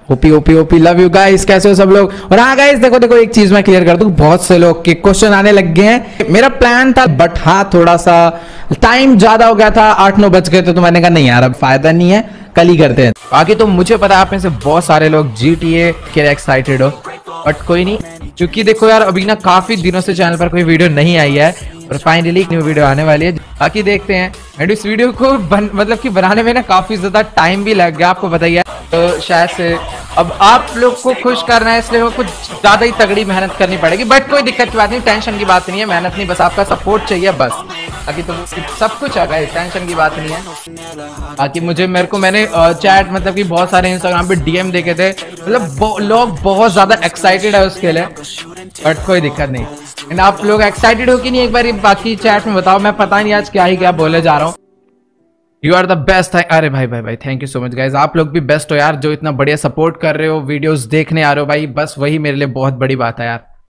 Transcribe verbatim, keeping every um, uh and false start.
OP OP OP, love you guys, कैसे हो सब लोग। और हाँ गाइस देखो देखो एक चीज मैं क्लियर कर दूं, बहुत से लोग के क्वेश्चन आने लग गए हैं। मेरा प्लान था बट हाँ थोड़ा सा टाइम ज्यादा हो गया था, आठ नौ बज गए थे, तो मैंने कहा नहीं यार अब फायदा नहीं है, कल ही करते हैं। बाकी तो मुझे पता है आप में से बहुत सारे लोग जी टी ए के एक्साइटेड हो, बट कोई नहीं, क्योंकि देखो यार अभी ना काफी दिनों से चैनल पर कोई वीडियो नहीं आई है और फाइनली न्यू वीडियो आने वाली है। बाकी देखते हैं। एंड इस वीडियो को बन, मतलब कि बनाने में ना काफी ज्यादा टाइम भी लग गया, आपको बताइए। तो शायद से अब आप लोग को खुश करना है, इसलिए कुछ ज्यादा ही तगड़ी मेहनत करनी पड़ेगी, बट कोई दिक्कत की बात नहीं, टेंशन की बात नहीं है, मेहनत नहीं, बस आपका सपोर्ट चाहिए बस। बाकी तो सब कुछ आ गया, टेंशन की बात नहीं है। बाकी मुझे मेरे को मैंने चैट मतलब कि बहुत सारे इंस्टाग्राम पे डी एम देखे थे, मतलब लोग बहुत ज्यादा एक्साइटेड है उसके लिए, बट कोई दिक्कत नहीं। एंड आप लोग एक्साइटेड हो कि नहीं एक बार बाकी चैट में बताओ, मैं पता नहीं आज क्या ही क्या बोले जा रहा हूँ। You are the best. अरे भाई भाई भाई thank you so much guys, आप लोग भी बेस्ट हो यार, जो इतना बढ़िया सपोर्ट कर रहे हो, वीडियोस देखने आ रहे हो भाई, बस वही मेरे लिए बहुत बड़ी बात है यार।